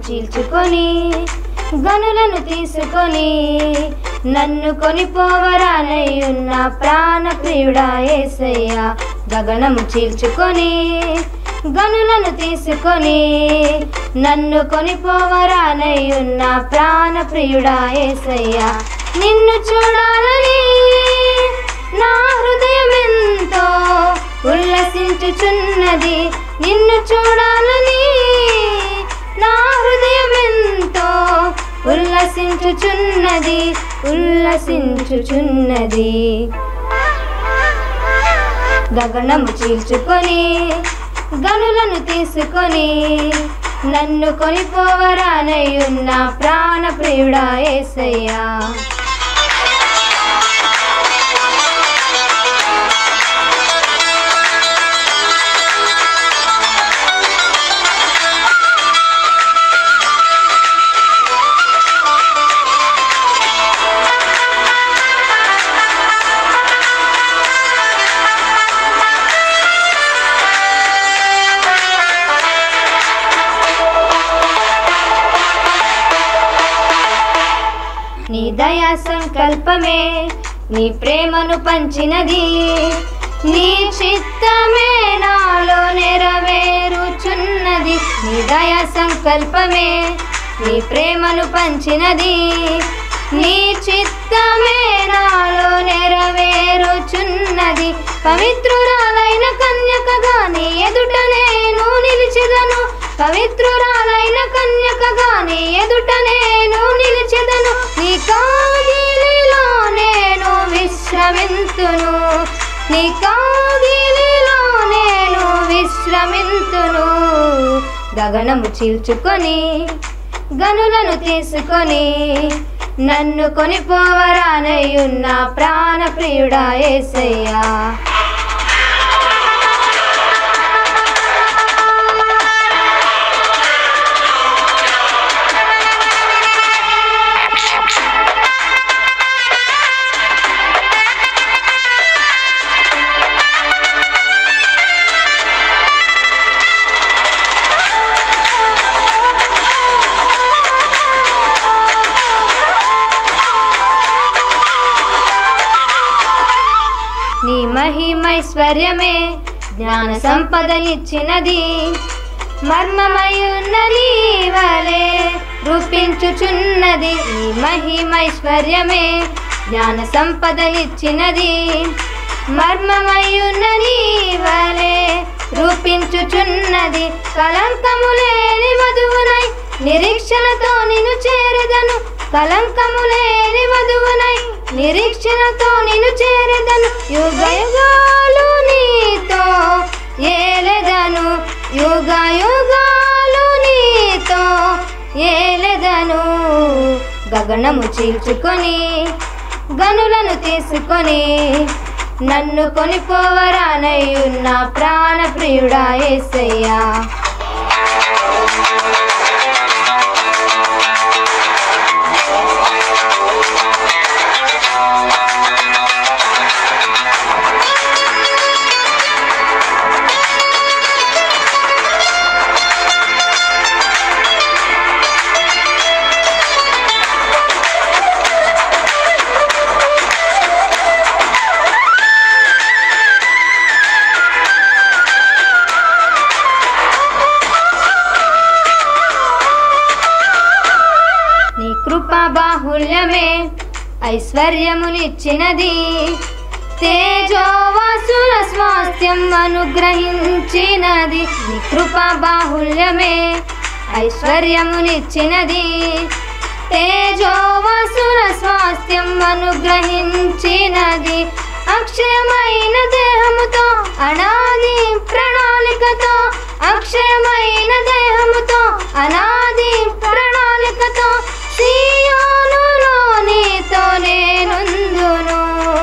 చీల్చుకొని గనులను తీసుకొని నన్ను కొనిపోవరానయ్యున్న ప్రాణ ప్రియుడా యేసయ్యా గగనము చీల్చుకొని గనులను తీసుకొని నన్ను కొనిపోవరానయ్యున్న ప్రాణ ప్రియుడా యేసయ్యా నిన్ను చూడాలని నా హృదయమెంతో ఉల్లసించుచున్నది నిన్ను చూడాలని నా హృదయమెంతో ఉల్లసించుచున్నది గగనము చీల్చుకొని గనులను తీసుకొని నన్ను కొనిపోవరానయ్యున్న ప్రాణ ప్రియుడా యేసయ్యా నీ దయా సంకల్పమే నీ ప్రేమను పంచినది నీ చిత్తమే నాలో నెరవేరుచున్నది నీ దయా సంకల్పమే నీ ప్రేమను పంచినది నీ చిత్తమే నాలో నెరవేరుచున్నది పవిత్రురాలైన కన్యకగా నీ ఎదుట నేను నిలిచెదను పవిత్రురాలైన కన్యకగా నీ ఎదుట నేను నిలిచెదను నీ కౌగిలిలో నేను విశ్రమింతును నీ కౌగిలిలో నేను విశ్రమింతును గగనము చీల్చుకొని గనులను తీసుకొని నన్ను కొనిపోవరానయ్యున్న ప్రాణ ప్రియుడా యేసయ్యా నీ మహిమైశ్వర్యమే జ్ఞాన సంపదనిచ్చినది మర్మమయున్న నీ వలె రూపించుచున్నది నీ మహిమైశ్వర్యమే జ్ఞాన సంపదనిచ్చినది మర్మమయున్న నీ వలె రూపించుచున్నది కలంకము లేని వధువునై నిరీక్షణతో నిన్ను చేరెదను కలంకము లేని వధువునై నిరీక్షణతో నిన్ను చేరెదను యుగ యుగాలు నీతో ఏలెదను యుగ యుగాలు నీతో ఏలెదను గగనము చీల్చుకొని గనులను తీసుకొని నన్ను కొనిపోవరానయ్యున్న ప్రాణ ప్రియుడా యేసయ్యా బాహుల్యమే ఐశ్వర్యమునిచ్చినది తేజోవాసుల స్వాస్థ్యం అనుగ్రహించినది నీ కృపా బాహుల్యమే ఐశ్వర్యమునిచ్చినది తేజోవాసుల స్వాస్థ్యం అనుగ్రహించినది అక్షయమైన దేహముతో అనాది ప్రణాళికతో అక్షయమైన దేహముతో అనాది ప్రణాళికతో సియోనులో నీతో నేనుందును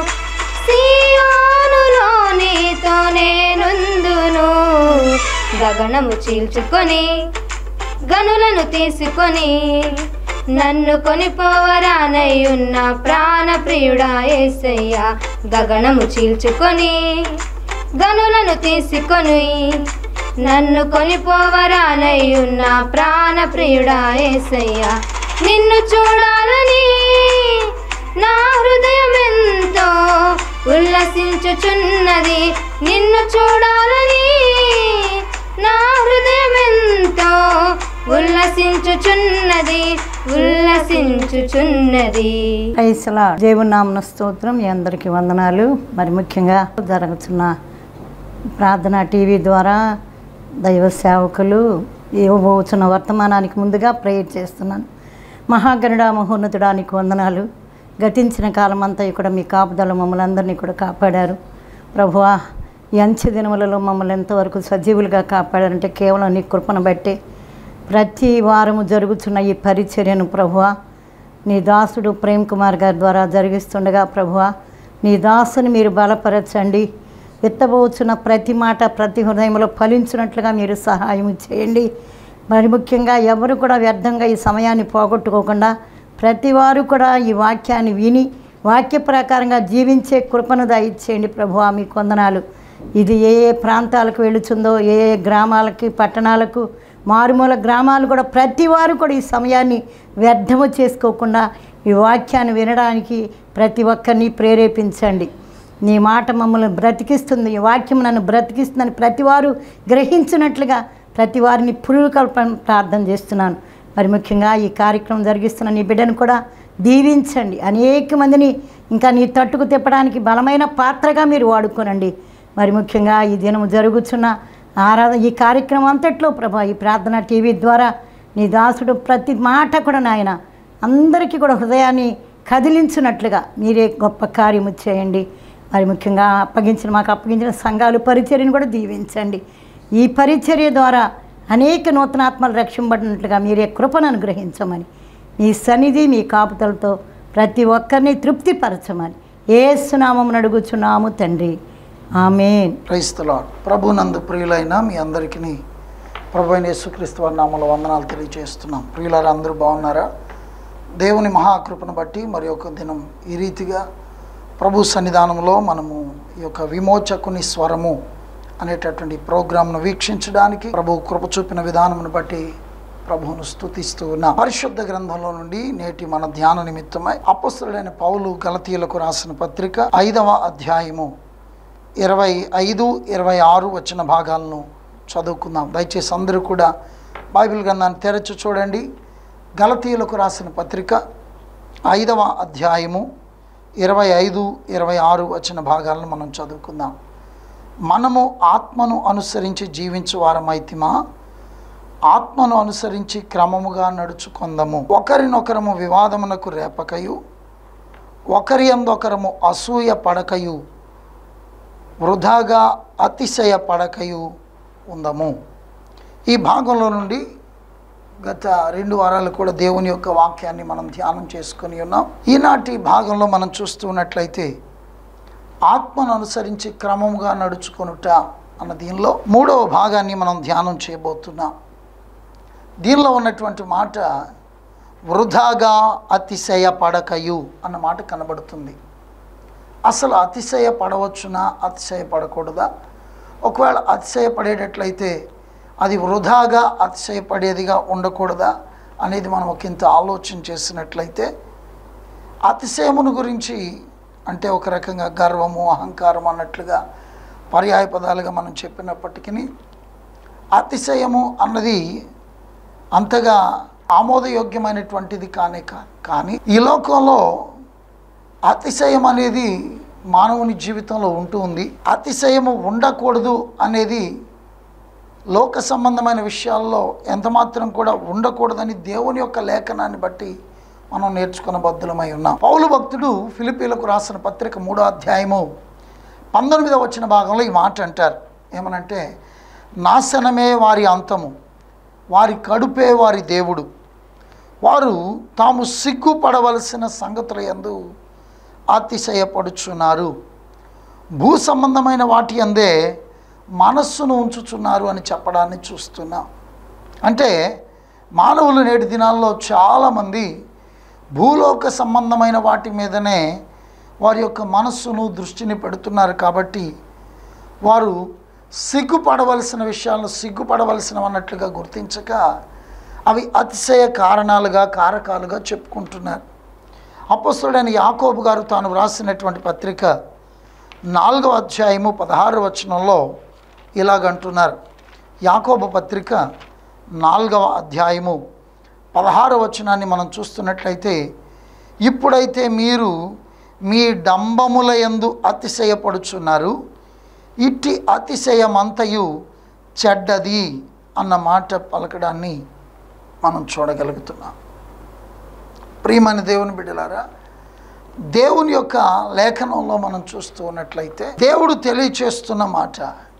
సియోనులో నీతో నేనుందును గగనము చీల్చుకొని గనులను తీసుకొని నన్ను కొనిపోవరానయ్యున్న ప్రాణ ప్రియుడా యేసయ్యా గగనము చీల్చుకొని గనులను తీసుకొని నన్ను కొనిపోవరానయ్యున్న ప్రాణ ప్రియుడా యేసయ్యా. నిన్ను చూడాలని నా హృదయం ఎంతో ఉల్లసించుచున్నది. నిన్ను చూడాలని నా హృదయం ఎంతో ఉల్లసించుచున్నది. Praise the lord. దేవుని నామమున స్తోత్రం. మీ అందరికీ వందనాలు. మరి ముఖ్యంగా జరుగుతున్న ప్రార్థన టీవీ ద్వారా దైవ సేవకులు ఇవ్వబోతున్న వర్తమానానికి ముందుగా ప్రేయర్ చేస్తున్నాను. మహాగణుడా మహోన్నతుడానికి వందనాలు. గతించిన కాలం అంతా కూడా మీ కాపుదల మమ్మల్ని అందరినీ కూడా కాపాడారు ప్రభువా. ఈ అంచె దినములలో మమ్మల్ని ఎంతవరకు సజీవులుగా కాపాడారంటే కేవలం నీ కృపను బట్టే. ప్రతి వారము జరుగుతున్న ఈ పరిచర్యను ప్రభువా నీ దాసుడు ప్రేమ్ కుమార్ గారి ద్వారా జరిగిస్తుండగా ప్రభువా నీ దాసుని మీరు బలపరచండి. ఎత్తబోచున్న ప్రతి మాట ప్రతి హృదయంలో ఫలించినట్లుగా మీరు సహాయం చేయండి. మరి ముఖ్యంగా ఎవరు కూడా వ్యర్థంగా ఈ సమయాన్ని పోగొట్టుకోకుండా ప్రతి వారు కూడా ఈ వాక్యాన్ని విని వాక్య ప్రకారంగా జీవించే కృపను దయచేయండి ప్రభువా. మీకు వందనాలు. ఇది ఏ ఏ ప్రాంతాలకు వెళుతుందో, ఏ ఏ గ్రామాలకి పట్టణాలకు మారుమూల గ్రామాలు కూడా ప్రతి వారు కూడా ఈ సమయాన్ని వ్యర్థము చేసుకోకుండా ఈ వాక్యాన్ని వినడానికి ప్రతి ఒక్కరిని ప్రేరేపించండి. నీ మాట మమ్మల్ని బ్రతికిస్తుంది, ఈ వాక్యం నన్ను బ్రతికిస్తుందని ప్రతి వారు గ్రహించినట్లుగా ప్రతి వారిని పురుకల్పన ప్రార్థన చేస్తున్నాను. మరి ముఖ్యంగా ఈ కార్యక్రమం జరిగిస్తున్న నీ బిడ్డను కూడా దీవించండి. అనేక మందిని ఇంకా నీ తట్టుకు తిప్పడానికి బలమైన పాత్రగా మీరు వాడుకోనండి. మరి ముఖ్యంగా ఈ దినం జరుగుతున్న ఈ కార్యక్రమం అంతట్లో ప్రభా ఈ ప్రార్థన టీవీ ద్వారా నీ దాసుడు ప్రతి మాట కూడా నాయన అందరికీ కూడా హృదయాన్ని కదిలించినట్లుగా మీరే గొప్ప కార్యము చేయండి. మరి ముఖ్యంగా మాకు అప్పగించిన సంఘాలు పరిచర్యను కూడా దీవించండి. ఈ పరిచర్య ద్వారా అనేక నూతనాత్మలు రక్షింపబడినట్లుగా మీరే కృపను అనుగ్రహించమని మీ సన్నిధి మీ కాపుతలతో ప్రతి ఒక్కరిని తృప్తిపరచమని యేసు నామమున అడుగుచున్నాము తండ్రి, ఆమేన్. Praise the lord. ప్రభునందు ప్రియులైన మీ అందరికీ ప్రభు అయిన యేసుక్రీస్తు వారి నామములో వందనాలు తెలియజేస్తున్నాం. ప్రియులారా, అందరూ బాగున్నారా? దేవుని మహాకృపను బట్టి మరి ఒక దినం ఈ రీతిగా ప్రభు సన్నిధానంలో మనము ఈ యొక్క విమోచకుని స్వరము అనేటటువంటి ప్రోగ్రాంను వీక్షించడానికి ప్రభు కృప చూపిన విధానమును బట్టి ప్రభువును స్తుతిస్తూ ఉన్న పరిశుద్ధ గ్రంథంలో నుండి నేటి మన ధ్యాన నిమిత్తమై అపొస్తలుడైన పౌలు గలతీయులకు రాసిన పత్రిక 5వ అధ్యాయము 25, 26 వచ్చిన భాగాలను చదువుకుందాం. దయచేసి అందరూ కూడా బైబిల్ గ్రంథాన్ని తెరచి చూడండి. గలతీయులకు రాసిన పత్రిక 5వ అధ్యాయము 25, 26 వచ్చిన భాగాలను మనం చదువుకుందాం. మనము ఆత్మను అనుసరించి జీవించు వారమైతిమా, ఆత్మను అనుసరించి క్రమముగా నడుచుకొందము. ఒకరినొకరము వివాదమునకు రేపకయు, ఒకరి అందొకరము అసూయ పడకయు, వృధాగా అతిశయ పడకయు ఉందము. ఈ భాగంలో నుండి గత 2 వారాలు కూడా దేవుని యొక్క వాక్యాన్ని మనం ధ్యానం చేసుకొని ఉన్నాం. ఈనాటి భాగంలో మనం చూస్తున్నట్లయితే ఆత్మను అనుసరించి క్రమంగా నడుచుకొనుట అన్న దీనిలో 3వ భాగాన్ని మనం ధ్యానం చేయబోతున్నాం. దీనిలో ఉన్నటువంటి మాట వృధాగా అతిశయ పడకయు అన్న మాట కనబడుతుంది. అసలు అతిశయ పడవచ్చునా, అతిశయ పడకూడదా? ఒకవేళ అతిశయపడేటట్లయితే అది వృధాగా అతిశయపడేదిగా ఉండకూడదా అనేది మనం ఒకంత ఆలోచన చేసినట్లయితే, అతిశయమును గురించి అంటే ఒక రకంగా గర్వము, అహంకారం అన్నట్లుగా పర్యాయ పదాలుగా మనం చెప్పినప్పటికీ అతిశయము అన్నది అంతగా ఆమోదయోగ్యమైనటువంటిది కానే కాదు. కానీ ఈ లోకంలో అతిశయం అనేది మానవుని జీవితంలో ఉంటూ ఉంది. అతిశయము ఉండకూడదు అనేది లోక సంబంధమైన విషయాల్లో ఎంతమాత్రం కూడా ఉండకూడదని దేవుని యొక్క లేఖనాన్ని బట్టి మనం నేర్చుకున్న బద్ధులమై ఉన్నాం. పౌలు భక్తుడు ఫిలిప్పీలకు రాసిన పత్రిక 3వ అధ్యాయము 19వ వచ్చిన భాగంలో ఈ మాట అంటారు. ఏమనంటే, నాశనమే వారి అంతము, వారి కడుపే వారి దేవుడు, వారు తాము సిగ్గుపడవలసిన సంగతుల యందు అతిశయపడుచున్నారు, భూ సంబంధమైన వాటి అందే మనస్సును ఉంచుచున్నారు అని చెప్పడాన్ని చూస్తున్నాం. అంటే మానవులు నేటి దినాల్లో చాలామంది భూలోక సంబంధమైన వాటి మీదనే వారి యొక్క మనస్సును దృష్టిని పెడుతున్నారు. కాబట్టి వారు సిగ్గుపడవలసిన విషయాలను సిగ్గుపడవలసినవి అన్నట్లుగా గుర్తించక అవి అతిశయ కారకాలుగా చెప్పుకుంటున్నారు. అపోస్తలుడైన యాకోబు గారు తాను వ్రాసినటువంటి పత్రిక 4వ అధ్యాయము 16వ వచనంలో ఇలాగంటున్నారు. యాకోబు పత్రిక 4వ అధ్యాయము 16వ వచనాన్ని మనం చూస్తున్నట్లయితే, ఇప్పుడైతే మీరు మీ డంబముల యందు అతిశయపడుచున్నారు, ఇట్టి అతిశయమంతయు చెడ్డది అన్న మాట పలకడాన్ని మనం చూడగలుగుతున్నాం. ప్రియమైన దేవుని బిడ్డలారా, దేవుని యొక్క లేఖనంలో మనం చూస్తూ ఉన్నట్లయితే దేవుడు తెలియచేస్తున్న మాట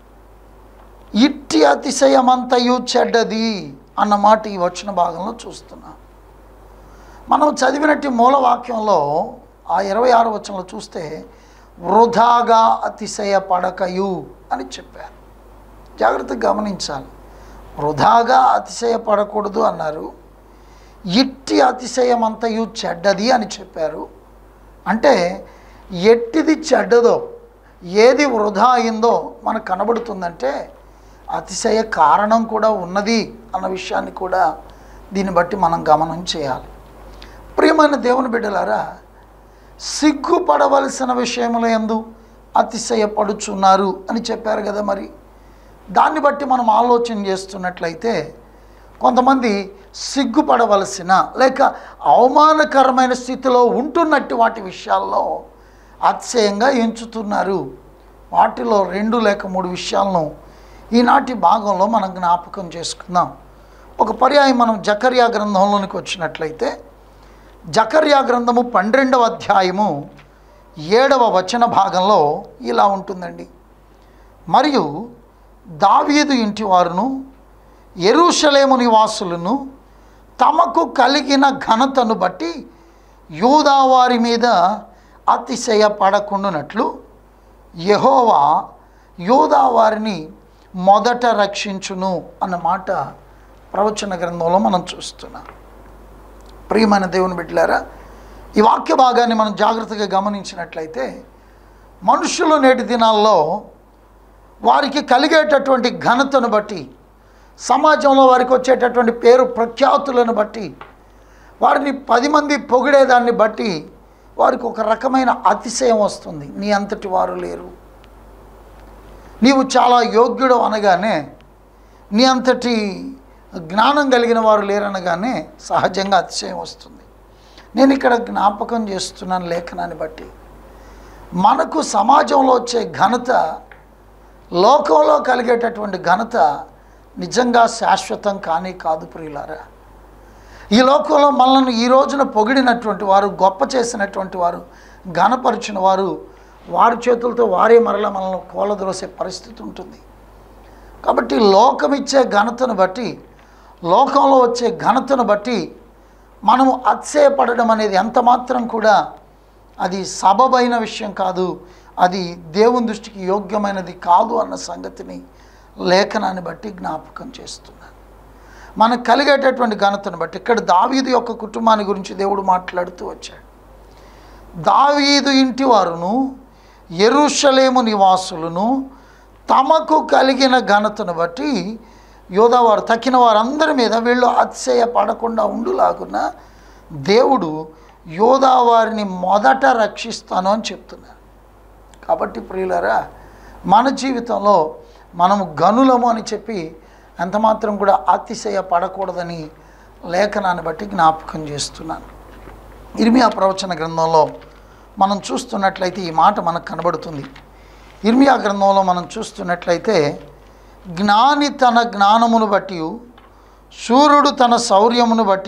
ఇట్టి అతిశయమంతయు చెడ్డది అన్న మాట ఈ వచన భాగంలో చూస్తున్నాం. మనం చదివినట్టు మూలవాక్యంలో ఆ 26వ వచనంలో చూస్తే వృధాగా అతిశయపడకయు అని చెప్పారు. జాగ్రత్తగా గమనించాలి. వృధాగా అతిశయపడకూడదు అన్నారు, ఇట్టి అతిశయమంతయు చెడ్డది అని చెప్పారు. అంటే ఎట్టిది చెడ్డదో, ఏది వృధా అయిందో మనకు కనబడుతుందంటే అతిశయ కారణం కూడా ఉన్నది అన్న విషయాన్ని కూడా దీన్ని బట్టి మనం గమనం చేయాలి. ప్రియమైన దేవుని బిడ్డలారా, సిగ్గుపడవలసిన విషయముల యందు అతిశయపడుచున్నారు అని చెప్పారు కదా. మరి దాన్ని బట్టి మనం ఆలోచన చేస్తున్నట్లయితే కొంతమంది సిగ్గుపడవలసిన లేక అవమానకరమైన స్థితిలో ఉంటున్నట్టు వాటి విషయాల్లో అతిశయంగా ఎంచుతున్నారు. వాటిలో 2 లేక 3 విషయాలను ఈనాటి భాగంలో మనం జ్ఞాపకం చేసుకుందాం. ఒక పర్యాయం మనం జకర్యా గ్రంథంలోనికి వచ్చినట్లయితే జకర్యా గ్రంథము 12వ అధ్యాయము 7వ వచన భాగంలో ఇలా ఉంటుందండి. మరియు దావీదు ఇంటి వారును యెరూషలేము నివాసులను తమకు కలిగిన ఘనతను బట్టి యూదా వారి మీద అతిశయపడకుండునట్లు యెహోవా యూదా వారిని మొదట రక్షించును అన్నమాట ప్రవచన గ్రంథంలో మనం చూస్తున్నాం. ప్రియమైన దేవుని బిడ్డలారా, ఈ వాక్య భాగాన్ని మనం జాగ్రత్తగా గమనించినట్లయితే మనుషులు నేటి దినాల్లో వారికి కలిగేటటువంటి ఘనతను బట్టి, సమాజంలో వారికి వచ్చేటటువంటి పేరు ప్రఖ్యాతులను బట్టి, వారిని 10 మంది పొగిడేదాన్ని బట్టి వారికి ఒక రకమైన అతిశయం వస్తుంది. నీ అంతటి వారు లేరు, నీవు చాలా యోగ్యుడు అనగానే, నీ అంతటి జ్ఞానం కలిగిన వారు లేరనగానే సహజంగా అతిశయం వస్తుంది. నేను ఇక్కడ జ్ఞాపకం చేస్తున్నాను లేఖనాన్ని బట్టి, మనకు సమాజంలో వచ్చే ఘనత, లోకంలో కలిగేటటువంటి ఘనత నిజంగా శాశ్వతం కానీ కాదు ప్రియులారా. ఈ లోకంలో మనల్ని ఈ రోజున పొగిడినటువంటి వారు, గొప్ప చేసినటువంటి వారు, ఘనపరిచిన వారు, వారి చేతులతో వారే మరలా మనల్ని కోలద్రోసే పరిస్థితి ఉంటుంది. కాబట్టి లోకమిచ్చే ఘనతను బట్టి, లోకంలో వచ్చే ఘనతను బట్టి మనము అతిశయపడడం అనేది ఎంత మాత్రం కూడా అది సబబైన విషయం కాదు, అది దేవుని దృష్టికి యోగ్యమైనది కాదు అన్న సంగతిని లేఖనాన్ని బట్టి జ్ఞాపకం చేస్తున్నాను. మనకు కలిగేటటువంటి ఘనతను బట్టి ఇక్కడ దావీదు యొక్క కుటుంబాన్ని గురించి దేవుడు మాట్లాడుతూ వచ్చాడు. దావీదు ఇంటి వారును యెరూషలేము నివాసులను తమకు కలిగిన ఘనతను బట్టి యోధావారు తక్కిన వారందరి మీద వీళ్ళు అతిశయపడకుండా ఉండులాగున దేవుడు యోధావారిని మొదట రక్షిస్తాను అని చెప్తున్నారు. కాబట్టి ప్రియులారా, మన జీవితంలో మనము గనులము అని చెప్పి ఎంతమాత్రం కూడా అతిశయపడకూడదని లేఖనాన్ని బట్టి జ్ఞాపకం చేస్తున్నాను. ఇర్మియా ప్రవచన గ్రంథంలో మనం చూస్తున్నట్లయితే ఈ మాట మనకు కనబడుతుంది. ఇర్మియా గ్రంథంలో మనం చూస్తున్నట్లయితే జ్ఞాని తన జ్ఞానమును బట్టి, శూరుడు తన శౌర్యమును బట్టి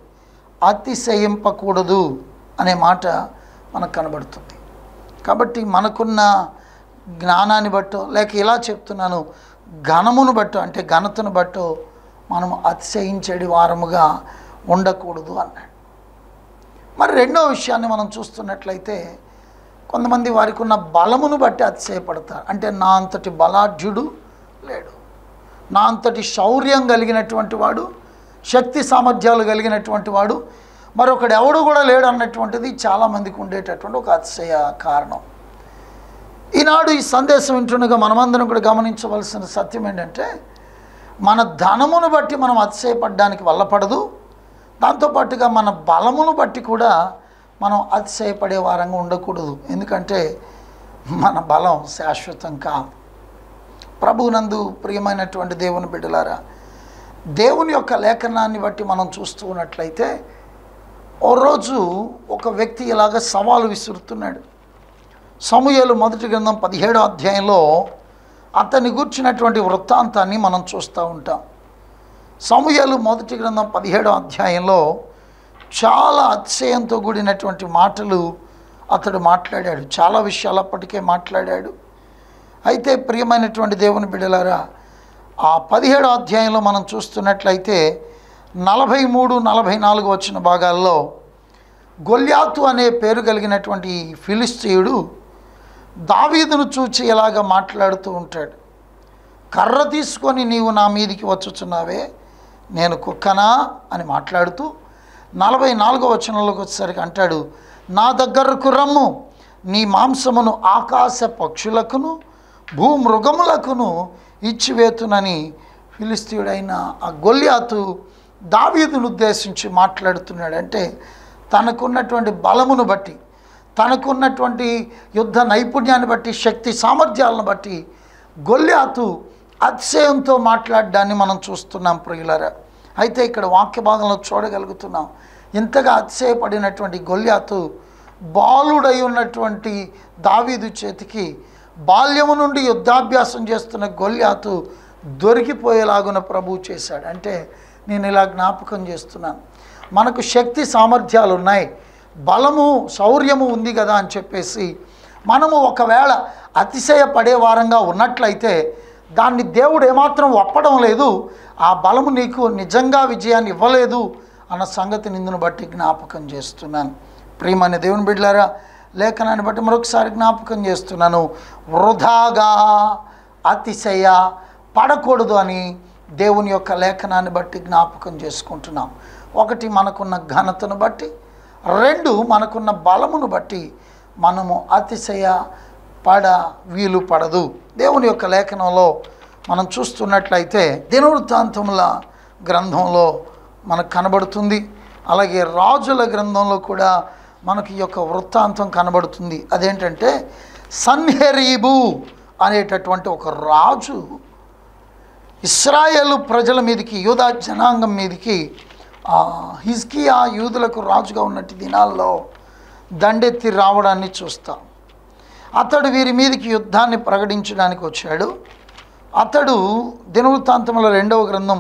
అతిశయింపకూడదు అనే మాట మనకు కనబడుతుంది. కాబట్టి మనకున్న జ్ఞానాన్ని బట్టో, లేక ఇలా చెప్తున్నాను, ఘనమును బట్టో అంటే ఘనతను బట్టో మనం అతిశయించేడి వారముగా ఉండకూడదు అన్నాడు. మరి రెండో విషయాన్ని మనం చూస్తున్నట్లయితే కొంతమంది వారికి ఉన్న బలమును బట్టి అతిశయపడతారు. అంటే నా అంతటి బలాఢ్యుడు లేడు, నా అంతటి శౌర్యం కలిగినటువంటి వాడు, శక్తి సామర్థ్యాలు కలిగినటువంటి వాడు మరొకడు ఎవడు కూడా లేడు అన్నటువంటిది చాలామందికి ఉండేటటువంటి ఒక అతిశయ కారణం. ఈనాడు ఈ సందేశం వింటుండగా మనమందరం కూడా గమనించవలసిన సత్యం ఏంటంటే, మన ధనమును బట్టి మనం అతిశయపడడానికి వల్లపడదు, దాంతోపాటుగా మన బలమును బట్టి కూడా మనం అతిశయపడే వారంగా ఉండకూడదు. ఎందుకంటే మన బలం శాశ్వతం కాదు. ప్రభువునందు ప్రియమైనటువంటి దేవుని బిడ్డలారా, దేవుని యొక్క లేఖనాన్ని బట్టి మనం చూస్తూ ఉన్నట్లయితే, ఓ రోజు ఒక వ్యక్తి ఇలాగ సవాలు విసురుతున్నాడు. సమూయేలు మొదటి గ్రంథం 17వ అధ్యాయంలో అతన్ని గూర్చినటువంటి వృత్తాంతాన్ని మనం చూస్తూ ఉంటాం. సమూయేలు మొదటి గ్రంథం 17వ అధ్యాయంలో చాలా అతిశయంతో కూడినటువంటి మాటలు అతడు మాట్లాడాడు. చాలా విషయాలు అప్పటికే మాట్లాడాడు. అయితే ప్రియమైనటువంటి దేవుని బిడ్డలారా, ఆ 17వ అధ్యాయంలో మనం చూస్తున్నట్లయితే 43-44 వచ్చిన భాగాల్లో గొల్యాతు అనే పేరు కలిగినటువంటి ఫిలిష్తీయుడు దావీదును చూచి ఇలాగ మాట్లాడుతూ ఉంటాడు. కర్ర తీసుకొని నీవు నా మీదికి వచ్చుచున్నావే, నేను కుక్కనా అని మాట్లాడుతూ 44వ వచనంలోకి వచ్చేసరికి అంటాడు, నా దగ్గరకు రమ్ము, నీ మాంసమును ఆకాశ పక్షులకును భూమృగములకును ఇచ్చివేతునని ఫిలిష్తీయుడైన ఆ గొల్యాతు దావీదును ఉద్దేశించి మాట్లాడుతున్నాడు. అంటే తనకున్నటువంటి బలమును బట్టి, తనకున్నటువంటి యుద్ధ నైపుణ్యాన్ని బట్టి, శక్తి సామర్థ్యాలను బట్టి గొల్యాతు అతిశయంతో మాట్లాడడాన్ని మనం చూస్తున్నాం ప్రియులారా. అయితే ఇక్కడ వాక్య భాగంలో చూడగలుగుతున్నాం, ఇంతగా అతిశయపడినటువంటి గొల్యాతు బాలుడై ఉన్నటువంటి దావీదు చేతికి బాల్యము నుండి యుద్ధాభ్యాసం చేస్తున్న గొల్యాతు దొరికిపోయేలాగున ప్రభువు చేశాడు. అంటే నేను ఇలా జ్ఞాపకం చేస్తున్నాను, మనకు శక్తి సామర్థ్యాలు ఉన్నాయి, బలము శౌర్యము ఉంది కదా అని చెప్పేసి మనము ఒకవేళ అతిశయపడే వారంగా ఉన్నట్లయితే దాన్ని దేవుడు ఏమాత్రం ఒప్పడం లేదు, ఆ బలము నీకు నిజంగా విజయాన్ని ఇవ్వలేదు అన్న సంగతి నిందును బట్టి జ్ఞాపకం చేస్తున్నాను. ప్రియమైన దేవుని బిడ్డలారా, లేఖనాన్ని బట్టి మరొకసారి జ్ఞాపకం చేస్తున్నాను, వృధాగా అతిశయ పడకూడదు అని దేవుని యొక్క లేఖనాన్ని బట్టి జ్ఞాపకం చేసుకుంటున్నాం. ఒకటి మనకున్న ఘనతను బట్టి, రెండు మనకున్న బలమును బట్టి మనము అతిశయ వీలు పడదు. దేవుని యొక్క లేఖనంలో మనం చూస్తున్నట్లయితే దినవృత్తాంతముల గ్రంథంలో మనకు కనబడుతుంది, అలాగే రాజుల గ్రంథంలో కూడా మనకి ఈ యొక్క వృత్తాంతం కనబడుతుంది. అదేంటంటే సన్హెరీబు అనేటటువంటి ఒక రాజు ఇశ్రాయేలు ప్రజల మీదకి, యూదా జనాంగం మీదకి, హిజ్కియా యూదులకు రాజుగా ఉన్నట్టు దినాల్లో దండెత్తి రావడాన్ని చూస్తాం. అతడు వీరి మీదకి యుద్ధాన్ని ప్రకటించడానికి వచ్చాడు. అతడు దినవృత్తాంతముల 2వ గ్రంథం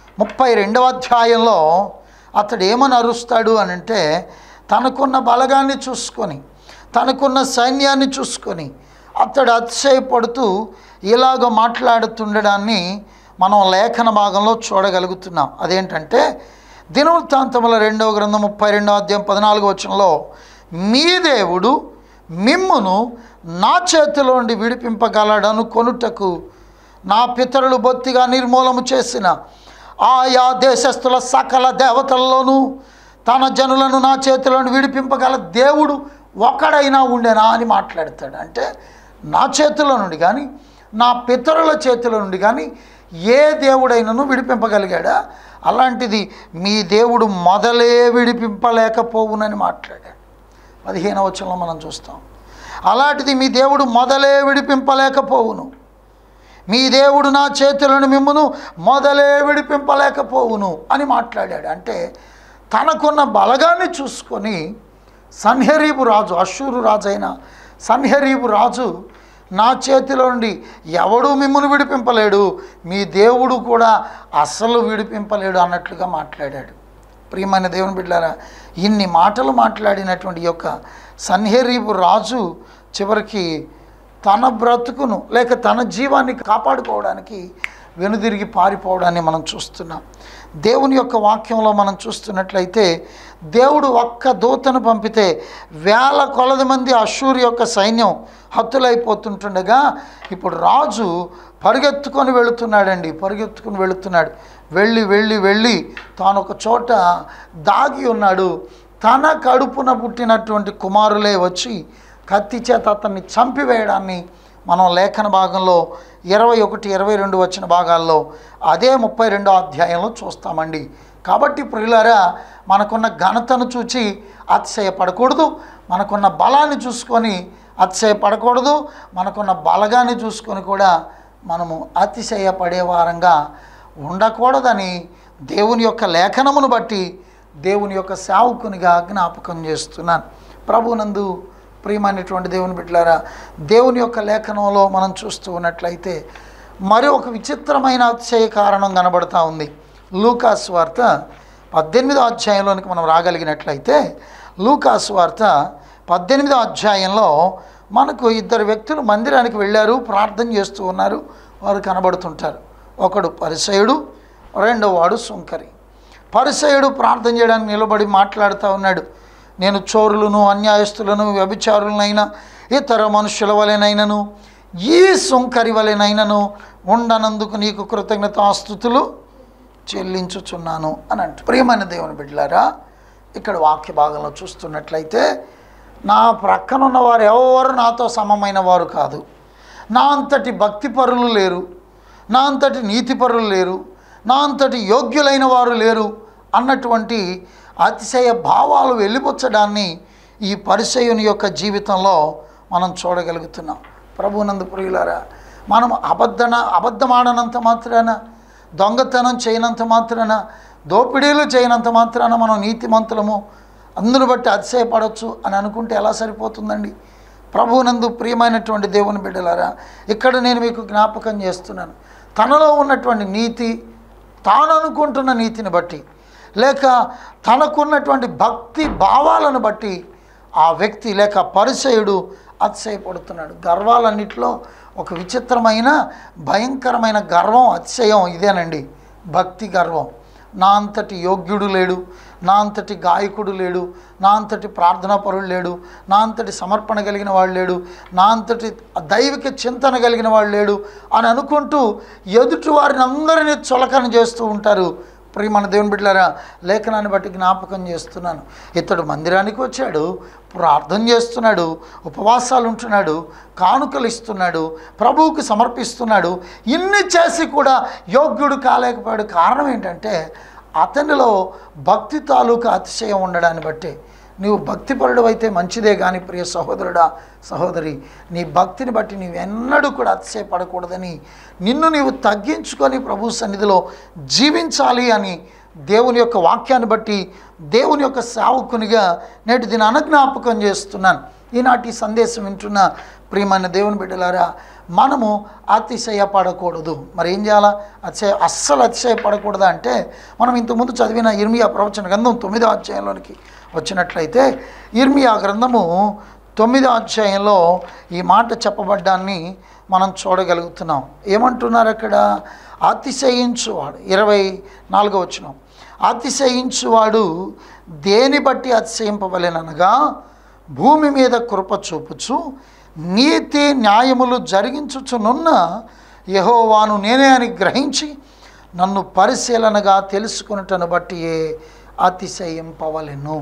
32వ అధ్యాయంలో అతడు ఏమని అరుస్తాడు అని అంటే, తనకున్న బలగాన్ని చూసుకొని, తనకున్న సైన్యాన్ని చూసుకొని అతడు అతిశయపడుతూ ఇలాగ మాట్లాడుతుండడాన్ని మనం లేఖన భాగంలో చూడగలుగుతున్నాం. అదేంటంటే దినవృత్తాంతముల 2వ గ్రంథం 32వ అధ్యాయం 14వ వచనంలో, మీ దేవుడు మిమ్మును నా చేతిలో నుండి విడిపింపగలడను కొనుటకు నా పితరులు బొత్తిగా నిర్మూలము చేసిన ఆయా దేశస్థుల సకల దేవతల్లోనూ తన జనులను నా చేతిలో నుండి విడిపింపగల దేవుడు ఒకడైనా ఉండేనా అని మాట్లాడతాడు. అంటే నా చేతిలో నుండి కానీ, నా పితరుల చేతిలో నుండి కానీ ఏ దేవుడైనను విడిపింపగలిగాడా? అలాంటిది మీ దేవుడు మొదలే విడిపింపలేకపోవునని మాట్లాడాడు. 15వ వచనంలో మనం చూస్తాం, అలాంటిది మీ దేవుడు మొదలే విడిపింపలేకపోవును, మీ దేవుడు నా చేతులను మిమ్మును మొదలే విడిపింపలేకపోవును అని మాట్లాడాడు. అంటే తనకున్న బలగాన్ని చూసుకొని సన్హెరీబు రాజు, అష్షూరు రాజు అయిన సన్హెరీబు రాజు, నా చేతిలో నుండి ఎవడు మిమ్మును విడిపింపలేడు, మీ దేవుడు కూడా అస్సలు విడిపింపలేడు అన్నట్లుగా మాట్లాడాడు. ప్రియమైన దేవుని బిడ్డలారా, ఇన్ని మాటలు మాట్లాడినటువంటి యొక్క సన్హెరీబు రాజు చివరికి తన బ్రతుకును లేక తన జీవాన్ని కాపాడుకోవడానికి వెనుదిరిగి పారిపోవడాన్ని మనం చూస్తున్నాం. దేవుని యొక్క వాక్యంలో మనం చూస్తున్నట్లయితే దేవుడు ఒక్క దూతను పంపితే వేల కొలది మంది అష్షూరు యొక్క సైన్యం హతులైపోతుంటుండగా ఇప్పుడు రాజు పరిగెత్తుకొని వెళుతున్నాడు. వెళ్ళి తాను ఒక చోట దాగి ఉన్నాడు. తన కడుపున పుట్టినటువంటి కుమారులే వచ్చి కత్తి చేత అతన్ని చంపివేయడాన్ని మనం లేఖన భాగంలో 21, 22 వచ్చిన భాగాల్లో అదే 32వ అధ్యాయంలో చూస్తామండి. కాబట్టి ప్రియులారా, మనకున్న ఘనతను చూచి అతిశయపడకూడదు, మనకున్న బలాన్ని చూసుకొని అతిశయపడకూడదు, మనకున్న బలగాన్ని చూసుకొని కూడా మనము అతిశయపడే వారంగా ఉండకూడదని దేవుని యొక్క లేఖనమును బట్టి దేవుని యొక్క సేవకునిగా జ్ఞాపకం చేస్తున్నాను. ప్రభునందు ప్రియమైనటువంటి దేవుని బిడ్డలారా, దేవుని యొక్క లేఖనంలో మనం చూస్తూ ఉన్నట్లయితే మరి ఒక విచిత్రమైన అతిశయ కారణం కనబడుతూ ఉంది. లూకాసు వార్త 18వ అధ్యాయంలోనికి మనం రాగలిగినట్లయితే లూకాసు వార్త 18వ అధ్యాయంలో మనకు ఇద్దరు వ్యక్తులు మందిరానికి వెళ్ళారు, ప్రార్థన చేస్తూ ఉన్నారు. వారు కనబడుతుంటారు. ఒకడు పరిసయుడు, రెండో వాడు సుంకరి. పరిసయుడు ప్రార్థన చేయడానికి నిలబడి మాట్లాడుతూ ఉన్నాడు. నేను చోరులను, అన్యాయస్తులను, వ్యభిచారులనైనా ఇతర మనుషుల వలెనైనను ఈ సుంకరి వలెనైనను ఉండనందుకు నీకు కృతజ్ఞతాస్తుతులు చెల్లించుచున్నాను అని అంటూ. ప్రియమైన దేవుని బిడ్డలారా, ఇక్కడ వాక్య భాగంలో చూస్తున్నట్లయితే నా ప్రక్కనున్న వారు ఎవరు నాతో సమమైన వారు కాదు, నా అంతటి భక్తిపరులు లేరు, నా అంతటి నీతిపరులు లేరు, నా అంతటి యోగ్యులైన వారు లేరు అన్నటువంటి అతిశయ భావాలు వెళ్ళిపుచ్చడాన్ని ఈ పరిసయుని యొక్క జీవితంలో మనం చూడగలుగుతున్నాం. ప్రభునందు ప్రియులారా, మనం అబద్ధమాడనంత మాత్రాన, దొంగతనం చేయనంత మాత్రాన, దోపిడీలు చేయనంత మాత్రాన మనం నీతిమంతులము, అందును బట్టి అతిశయపడవచ్చు అని అనుకుంటే ఎలా సరిపోతుందండి? ప్రభునందు ప్రియమైనటువంటి దేవుని బిడ్డలారా, ఇక్కడ నేను మీకు జ్ఞాపకం చేస్తున్నాను. తనలో ఉన్నటువంటి నీతి, తాను అనుకుంటున్న నీతిని బట్టి, లేక తనకున్నటువంటి భక్తి భావాలను బట్టి ఆ వ్యక్తి లేక పరిసయుడు అతిశయపడుతున్నాడు. గర్వాలన్నిటిలో ఒక విచిత్రమైన భయంకరమైన గర్వం, అతిశయం ఇదేనండి, భక్తి గర్వం. నా అంతటి యోగ్యుడు లేడు, నా అంతటి గాయకుడు లేడు, నా అంతటి ప్రార్థనాపరుడు లేడు, నా అంతటి సమర్పణ కలిగిన వాడు లేడు, నా అంతటి దైవిక చింతన కలిగిన వాడు లేడు అని అనుకుంటూ ఎదుటి వారిని అందరినీ చులకన చేస్తూ ఉంటారు. ప్రియమైన దేవుని బిడ్డలారా, లేఖనాన్ని బట్టి జ్ఞాపకం చేస్తున్నాను. ఇతడు మందిరానికి వచ్చాడు, ప్రార్థన చేస్తున్నాడు, ఉపవాసాలు ఉంటున్నాడు, కానుకలు ఇస్తున్నాడు, ప్రభువుకి సమర్పిస్తున్నాడు. ఇన్ని చేసి కూడా యోగ్యుడు కాలేకపోయాడు. కారణం ఏంటంటే అతనిలో భక్తి తాలూకా అతిశయం ఉండడాన్ని బట్టి. నీవు భక్తిపరుడు అయితే మంచిదే కానీ ప్రియ సహోదరుడా, సహోదరి, నీ భక్తిని బట్టి నీవెన్నడూ కూడా అతిశయపడకూడదని, నిన్ను నీవు తగ్గించుకొని ప్రభు సన్నిధిలో జీవించాలి అని దేవుని యొక్క వాక్యాన్ని బట్టి దేవుని యొక్క సేవకునిగా నేటి దీన్ని అనజ్ఞాపకం చేస్తున్నాను. ఈనాటి సందేశం వింటున్న ప్రియమైన దేవుని బిడ్డలారా, మనము అతిశయపడకూడదు. మరి ఏం చేయాలా? అస్సలు అతిశయపడకూడదు అంటే మనం ఇంతకుముందు చదివిన ఇర్మియా ప్రవచన గ్రంథం 9వ అధ్యాయంలోనికి వచ్చినట్లయితే, ఇర్మియా గ్రంథము 9వ అధ్యాయంలో ఈ మాట చెప్పబడ్డాన్ని మనం చూడగలుగుతున్నాం. ఏమంటున్నారు అక్కడ? అతిశయించువాడు, 24వ వచనం, అతిశయించువాడు దేని బట్టి అతిశయింపవలెననగా భూమి మీద కృప చూపుచు నీతి న్యాయములు జరిగించుచునున్న యెహోవాను నేనే అని గ్రహించి నన్ను పరిశీలనగా తెలుసుకున్నటను బట్టి అతిశయింపవలెను.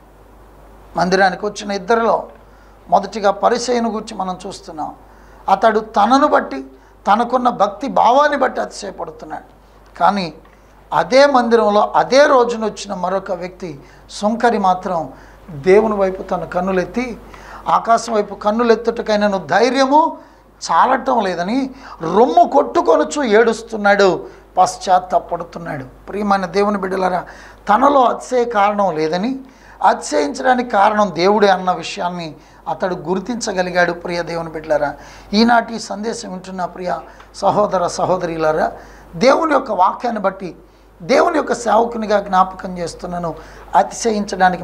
మందిరానికి వచ్చిన ఇద్దరిలో మొదటిగా పరిసయ్యుని గురించి మనం చూస్తున్నాం. అతడు తనను బట్టి, తనకున్న భక్తి భావాన్ని బట్టి అతిశయపడుతున్నాడు. కానీ అదే మందిరంలో అదే రోజున వచ్చిన మరొక వ్యక్తి సుంకరి మాత్రం దేవుని వైపు తన కన్నులెత్తి, ఆకాశం వైపు కన్నులెత్తుటకైనను ధైర్యము చాలటం లేదని రొమ్ము కొట్టుకొనుచు ఏడుస్తున్నాడు, పశ్చాత్తాపడుతున్నాడు. ప్రియమైన దేవుని బిడ్డలారా, తనలో అతిశయ కారణం లేదని, అతిశయించడానికి కారణం దేవుడే అన్న విషయాన్ని అతడు గుర్తించగలిగాడు. ప్రియ దేవుని బిడ్డలారా, ఈనాటి సందేశం వింటున్న ప్రియ సహోదర సహోదరులారా, దేవుని యొక్క వాక్యాన్ని బట్టి దేవుని యొక్క సేవకునిగా జ్ఞాపకం చేస్తున్నాను. అతిశయించడానికి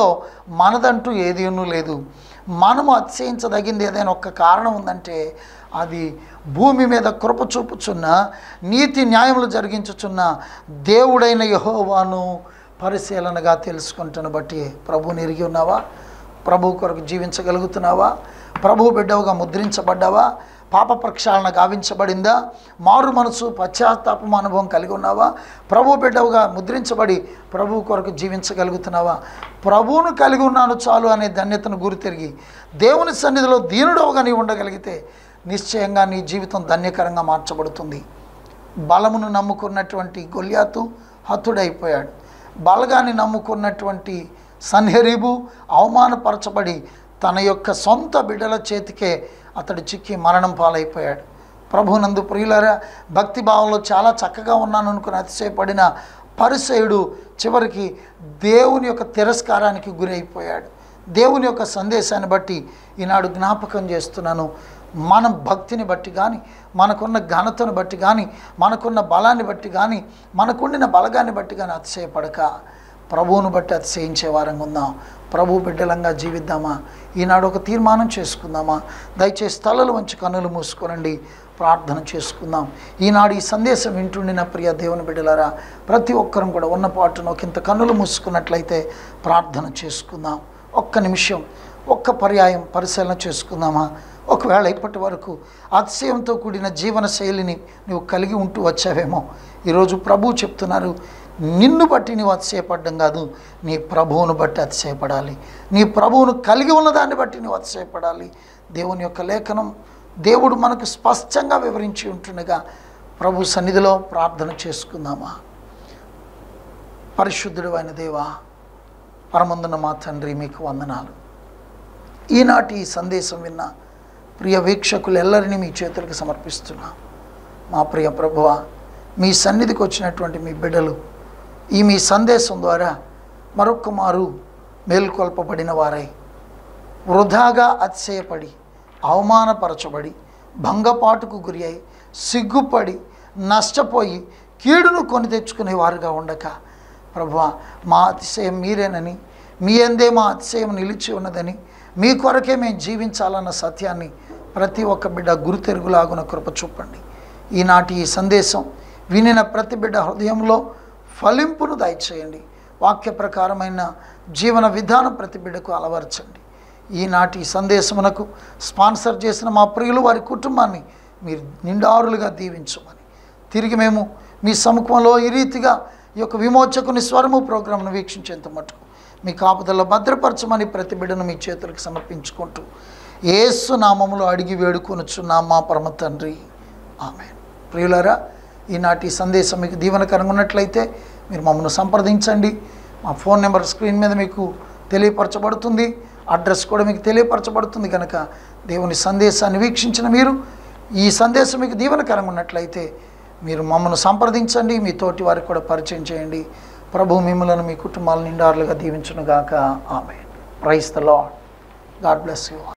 మనదంటూ ఏదీనూ లేదు. మనము అతిశయించదగింది ఏదైనా ఒక్క కారణం ఉందంటే అది భూమి మీద కృప చూపుచున్న, నీతి న్యాయములు జరిగించుచున్న దేవుడైన యెహోవాను పరిశీలనగా తెలుసుకుంటున్న బట్టి ప్రభువుని ఎరిగి ఉన్నావా? ప్రభు కొరకు జీవించగలుగుతున్నావా? ప్రభు బిడ్డవుగా ముద్రించబడ్డావా? పాప ప్రక్షాళన గావించబడిందా? మారు మనసు పశ్చాత్తాపం అనుభవం కలిగి ఉన్నావా? ప్రభు బిడ్డవుగా ముద్రించబడి ప్రభువు కొరకు జీవించగలుగుతున్నావా? ప్రభువును కలిగి ఉన్నాను చాలు అనే ధన్యతను గురితిరిగి దేవుని సన్నిధిలో దీనుడవుగా నీ ఉండగలిగితే నిశ్చయంగా నీ జీవితం ధన్యకరంగా మార్చబడుతుంది. బలమును నమ్ముకున్నటువంటి గొల్యాతు హతుడైపోయాడు. బలగాన్ని నమ్ముకున్నటువంటి సన్హెరీబు అవమానపరచబడి తన యొక్క సొంత బిడ్డల చేతికే అతడు చిక్కి మరణం పాలైపోయాడు. ప్రభునందు ప్రియులారా, భక్తిభావంలో చాలా చక్కగా ఉన్నాను అనుకుని అతిశయపడిన పరిసయుడు చివరికి దేవుని యొక్క తిరస్కారానికి గురైపోయాడు. దేవుని యొక్క సందేశాన్ని బట్టి ఈనాడు జ్ఞాపకం చేస్తున్నాను. మన భక్తిని బట్టి కానీ, మనకున్న ఘనతను బట్టి కానీ, మనకున్న బలాన్ని బట్టి కానీ, మనకుండిన బలగాన్ని బట్టి కానీ అతిశయపడక ప్రభువును బట్టి అతిశయించే వారంగా ఉందాం. ప్రభు బిడ్డలంగా జీవిద్దామా? ఈనాడు ఒక తీర్మానం చేసుకుందామా? దయచేసి తలలు వంచి కన్నులు మూసుకోనండి, ప్రార్థన చేసుకుందాం. ఈనాడు ఈ సందేశం వింటుండిన ప్రియ దేవుని బిడ్డలారా, ప్రతి ఒక్కరం కూడా ఉన్న పాటును ఒకంత కన్నులు మూసుకున్నట్లయితే ప్రార్థన చేసుకుందాం. ఒక్క నిమిషం, ఒక్క పర్యాయం పరిశీలన చేసుకుందామా? ఒకవేళ ఇప్పటి వరకు అతిశయంతో కూడిన జీవన శైలిని నువ్వు కలిగి ఉంటూ వచ్చావేమో, ఈరోజు ప్రభువు చెప్తున్నారు, నిన్ను బట్టి నీవు అతిశయపడ్డం కాదు, నీ ప్రభువును బట్టి అతిశయపడాలి. నీ ప్రభువును కలిగి ఉన్నదాన్ని బట్టి నువ్వు అతిశయపడాలి. దేవుని యొక్క లేఖనం దేవుడు మనకు స్పష్టంగా వివరించి ఉంటుండగా ప్రభు సన్నిధిలో ప్రార్థన చేసుకుందామా? పరిశుద్ధుడు అయిన దేవా, పరమందున మా తండ్రి, మీకు వందనాలు. ఈనాటి ఈ సందేశం విన్న ప్రియ వీక్షకులెల్లరినీ మీ చేతులకు సమర్పిస్తున్నా. మా ప్రియ ప్రభువా, మీ సన్నిధికి వచ్చినటువంటి మీ బిడ్డలు ఈ మీ సందేశం ద్వారా మరొక్క మారు మేల్కొల్పబడిన వారై వృధాగా అతిశయపడి అవమానపరచబడి భంగపాటుకు గురి అయి సిగ్గుపడి నష్టపోయి కీడును కొని తెచ్చుకునేవారుగా ఉండక, ప్రభువా, మా అతిశయం మీరేనని, మీ అందే మా అతిశయం నిలిచి ఉన్నదని, మీ కొరకే మేము జీవించాలన్న సత్యాన్ని ప్రతి ఒక్క బిడ్డ గురుతెరుగులాగున కృప చూపండి. ఈనాటి ఈ సందేశం వినిన ప్రతి బిడ్డ హృదయంలో ఫలింపును దయచేయండి. వాక్య ప్రకారమైన జీవన విధానం ప్రతి బిడ్డకు అలవర్చండి. ఈనాటి సందేశమునకు స్పాన్సర్ చేసిన మా ప్రియులు, వారి కుటుంబాన్ని మీరు నిండారులుగా దీవించమని, తిరిగి మేము మీ సముఖంలో ఈ రీతిగా ఈ యొక్క విమోచకుని స్వరము ప్రోగ్రాంను వీక్షించేంత మటుకు మీ కాపుదల్లో భద్రపరచమని ప్రతి బిడ్డను మీ చేతులకు సమర్పించుకుంటూ యేసు నామములో అడిగి వేడుకొనుచున్నాం మా పరమ తండ్రి, ఆమేన్. ప్రియులారా, ఈనాటి సందేశం మీకు దీవెనకరంగా ఉన్నట్లయితే మీరు మమ్మల్ని సంప్రదించండి. మా ఫోన్ నెంబర్ స్క్రీన్ మీద మీకు తెలియపరచబడుతుంది, అడ్రస్ కూడా మీకు తెలియపరచబడుతుంది. కనుక దేవుని సందేశాన్ని వీక్షించిన మీరు ఈ సందేశం మీకు దీవెనకరంగా ఉన్నట్లయితే మీరు మమ్మల్ని సంప్రదించండి, మీ తోటి వారికి కూడా పరిచయం చేయండి. ప్రభు మిమ్మలను మీ కుటుంబాలను నిండారులుగా దీవించునుగాక. Amen. Praise the Lord. God bless you.